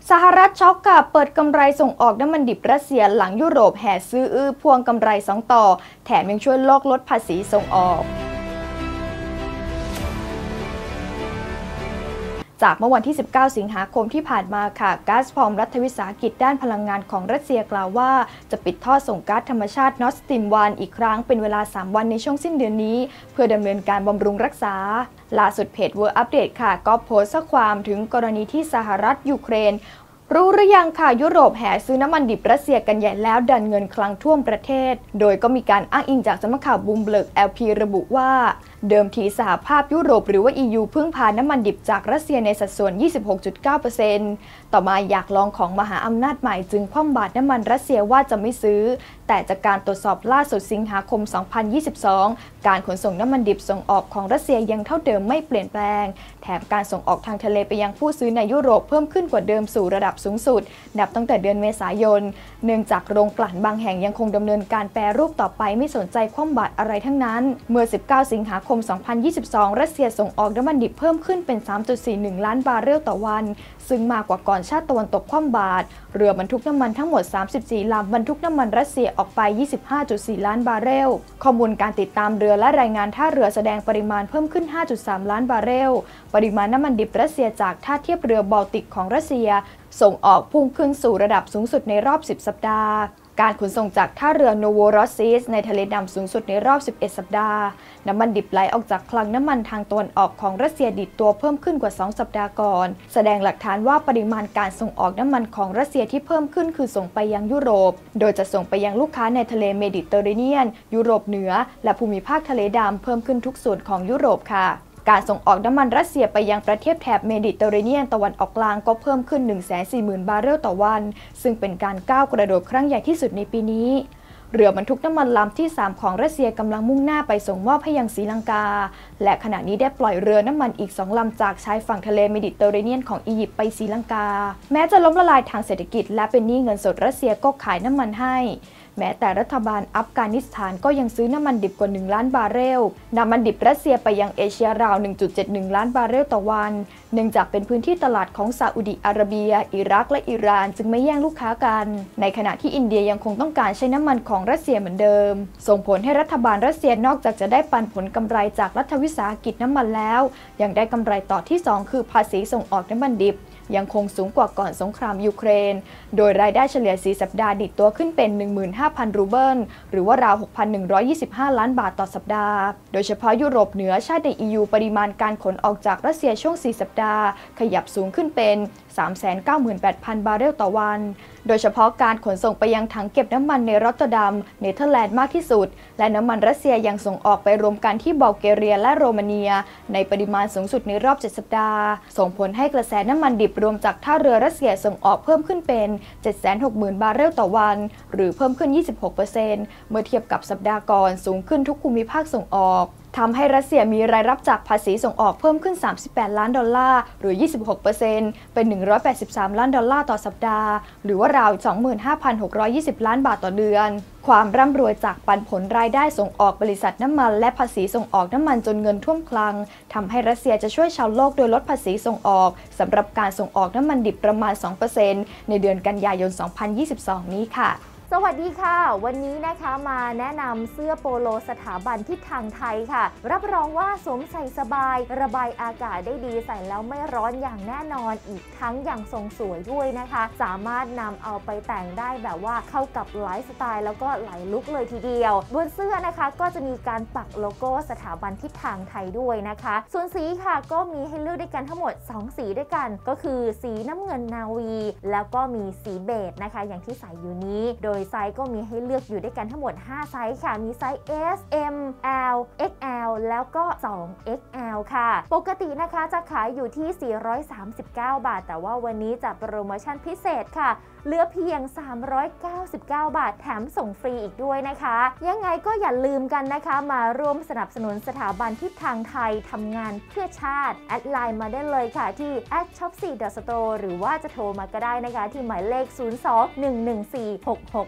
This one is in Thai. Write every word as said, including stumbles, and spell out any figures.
สหรัฐช็อกกับเปิดกำไรส่งออกน้ำมันดิบรัสเซียหลังยุโรปแห่ซื้ออื้อพวงกำไรสองต่อแถมยังช่วยโลกลดภาษีส่งออกจากเมื่อวันที่ สิบเก้า สิงหาคมที่ผ่านมาค่ะก๊าซพรอมรัฐวิสาหกิจด้านพลังงานของรัสเซียกล่าวว่าจะปิดท่อส่งก๊าซธรรมชาติ Nord Stream วันอีกครั้งเป็นเวลา สาม วันในช่วงสิ้นเดือนนี้เพื่อดำเนินการบำรุงรักษาล่าสุดเพจ World Update ค่ะก็โพสต์ข้อความถึงกรณีที่สหรัฐยูเครนรู้หรือยังค่ะยุโรปแห่ซื้อน้ำมันดิบรัสเซียกันใหญ่แล้วดันเงินคลังท่วมประเทศโดยก็มีการอ้างอิงจากสำนักข่าวบูมเบิร์ก แอล พี ระบุว่าเดิมทีสหภาพยุโรปหรือว่า อี ยู พึ่งพาน้ำมันดิบจากรัสเซียในสัดส่วน ยี่สิบหกจุดเก้าเปอร์เซ็นต์ ต่อมาอยากลองของมหาอำนาจใหม่จึงคว่ำบาตรน้ำมันรัสเซียว่าจะไม่ซื้อแต่จากการตรวจสอบล่าสุดสิงหาคม สองพันยี่สิบสอง การขนส่งน้ำมันดิบส่งออกของรัสเซียยังเท่าเดิมไม่เปลี่ยนแปลงแถมการส่งออกทางทะเลไปยังผู้ซื้อในยุโรปเพิ่มขึ้นกว่าเดิมสู่ระดับสูงสุดนับตั้งแต่เดือนเมษายนเนื่องจากโรงกลั่นบางแห่งยังคงดำเนินการแปรรูปต่อไปไม่สนใจคว่ำบาตรอะไรทั้งนั้นเมื่อ สิบเก้า สิงหาคม สองพันยี่สิบสอง รัสเซียส่งออกน้ำมันดิบเพิ่มขึ้นเป็น สามจุดสี่หนึ่ง ล้านบาร์เรลต่อวันซึ่งมากกว่าก่อนชาติตะวันตกคว่ำบาตรเรือบรรทุกน้ำมันทั้งหมดสามสิบสี่ลำบรรทุกน้ำมันรัสเซียออกไป ยี่สิบห้าจุดสี่ ล้านบาร์เรลข้อมูลการติดตามเรือและรายงานท่าเรือแสดงปริมาณเพิ่มขึ้น ห้าจุดสาม ล้านบาร์เรลปริมาณน้ำมันดิบรัสเซียจากท่าเทียบเรือบอลติกของรัสเซียส่งออกพุ่งขึ้นสู่ระดับสูงสุดในรอบ สิบ สัปดาห์การขนส่งจากท่าเรือโนโวรอสซิสในทะเลดำสูงสุดในรอบ สิบเอ็ด สัปดาห์น้ำมันดิบไหลออกจากคลังน้ำมันทางตะวันออกของรัสเซียดีดตัวเพิ่มขึ้นกว่า สอง สัปดาห์ก่อนแสดงหลักฐานว่าปริมาณการส่งออกน้ำมันของรัสเซียที่เพิ่มขึ้นคือส่งไปยังยุโรปโดยจะส่งไปยังลูกค้าในทะเลเมดิเตอร์เรเนียนยุโรปเหนือและภูมิภาคทะเลดำเพิ่มขึ้นทุกส่วนของยุโรปค่ะการส่งออกน้ำมันรัสเซียไปยังประเทศแถบเมดิเตอร์เรเนียนตะวันออกกลางก็เพิ่มขึ้น หนึ่งแสนสี่หมื่น บาร์เรลต่อวันซึ่งเป็นการก้าวกระโดดครั้งใหญ่ที่สุดในปีนี้เรือบรรทุกน้ำมันลำที่สามของรัสเซียกำลังมุ่งหน้าไปส่งมอบให้ยังศรีลังกาและขณะนี้ได้ปล่อยเรือน้ำมันอีกสองลำจากชายฝั่งทะเลเมดิเตอร์เรเนียนของอียิปต์ไปศรีลังกาแม้จะล้มละลายทางเศรษฐกิจและเป็นหนี้เงินสดรัสเซียก็ขายน้ำมันให้แม้แต่รัฐบาลอัฟกานิสถานก็ยังซื้อน้ำมันดิบกว่าหนึ่งล้านบาร์เรลน้ำมันดิบรัสเซียไปยังเอเชียราว หนึ่งจุดเจ็ดหนึ่ง ล้านบาร์เรลต่อวันเนื่องจากเป็นพื้นที่ตลาดของซาอุดิอาระเบียอิรักและอิหร่านจึงไม่แย่งลูกค้ากันในขณะที่อินเดียยังคงต้องการใช้น้ำมันของรัสเซียเหมือนเดิมส่งผลให้รัฐบาลรัสเซียนอกจากจะได้ปันผลกำไรจากรัฐวิสาหกิจน้ำมันแล้วยังได้กำไรต่อที่สองคือภาษีส่งออกน้ำมันดิบยังคงสูงกว่าก่อนสงครามยูเครนโดยรายได้เฉลี่ยสี่สัปดาห์ดิดตัวขึ้นเป็น หนึ่งหมื่นห้าพัน รูเบิลหรือว่าราว หกพันหนึ่งร้อยยี่สิบห้า ล้านบาทต่อสัปดาห์โดยเฉพาะยุโรปเหนือชาติใน อี ยู ปริมาณการขนออกจากรัสเซียช่วงสี่สัปดาห์ขยับสูงขึ้นเป็น สามแสนเก้าหมื่นแปดพัน บาร์เรลต่อวันโดยเฉพาะการขนส่งไปยังถังเก็บน้ำมันในรอตเตอร์ดัมเนเธอร์แลนด์มากที่สุดและน้ำมันรัสเซียยังส่งออกไปรวมกันที่บัลแกเรียและโรมาเนียในปริมาณสูงสุดในรอบเจ็ดสัปดาห์ส่งผลให้กระแสน้ำมันดิบรวมจากท่าเรือรัสเซียส่งออกเพิ่มขึ้นเป็น เจ็ดแสนหกหมื่น บาร์เรลต่อวันหรือเพิ่มขึ้น ยี่สิบหกเปอร์เซ็นต์ เมื่อเทียบกับสัปดาห์ก่อนสูงขึ้นทุกภูมิภาคส่งออกทำให้รัสเซียมีรายรับจากภาษีส่งออกเพิ่มขึ้น สามสิบแปด ล้านดอลลาร์หรือ ยี่สิบหกเปอร์เซ็นต์ เป็น หนึ่งร้อยแปดสิบสาม ล้านดอลลาร์ต่อสัปดาห์หรือว่าราว สองหมื่นห้าพันหกร้อยยี่สิบ ล้านบาทต่อเดือนความร่ำรวยจากปันผลรายได้ส่งออกบริษัทน้ำมันและภาษีส่งออกน้ำมันจนเงินท่วมคลังทำให้รัสเซียจะช่วยชาวโลกโดยลดภาษีส่งออกสำหรับการส่งออกน้ำมันดิบประมาณ สองเปอร์เซ็นต์ ในเดือนกันยายน สองพันยี่สิบสอง นี้ค่ะสวัสดีค่ะวันนี้นะคะมาแนะนำเสื้อโปโลสถาบันทิศทางไทยค่ะรับรองว่าสวมใส่สบายระบายอากาศได้ดีใส่แล้วไม่ร้อนอย่างแน่นอนอีกทั้งอย่างทรงสวยด้วยนะคะสามารถนำเอาไปแต่งได้แบบว่าเข้ากับไลฟ์สไตล์แล้วก็หลายลุคเลยทีเดียวบนเสื้อนะคะก็จะมีการปักโลโก้สถาบันทิศทางไทยด้วยนะคะส่วนสีค่ะก็มีให้เลือกด้วยกันทั้งหมดสองสีด้วยกันก็คือสีน้ำเงินนาวีแล้วก็มีสีเบจนะคะอย่างที่ใส่อยู่นี้โดยไซส์ก็มีให้เลือกอยู่ด้วยกันทั้งหมดห้าไซส์ค่ะมีไซส์ เอส เอ็ม แอล เอ็กซ์ แอล แล้วก็ สอง เอ็กซ์ แอล ค่ะปกตินะคะจะขายอยู่ที่สี่ร้อยสามสิบเก้าบาทแต่ว่าวันนี้จะโปรโมชั่นพิเศษค่ะเหลือเพียงสามร้อยเก้าสิบเก้าบาทแถมส่งฟรีอีกด้วยนะคะยังไงก็อย่าลืมกันนะคะมาร่วมสนับสนุนสถาบันทิศทางไทยทำงานเพื่อชาติแอดไลน์มาได้เลยค่ะที่ แอท ช็อป โฟร์ ดอท สโตร์ หรือว่าจะโทรมาก็ได้นะคะที่หมายเลข ศูนย์ สอง หนึ่ง หนึ่ง สี่ หก หก